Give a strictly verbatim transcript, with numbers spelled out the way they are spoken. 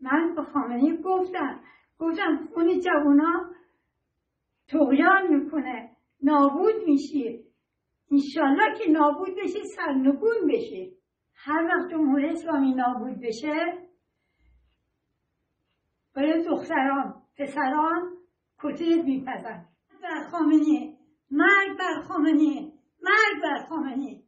من به خامنه‌ای گفتم گفتم اون جوونا طغیان میکنه، نابود میشی. انشالله که نابود بشی، سرنگون بشی. هر وقت جمهوری اسلامی نابود بشه، برای دختران پسران کتلت میپزن. بر خامنه‌ای، مرگ بر خامنه‌ای، مرگ بر خامنه‌ای.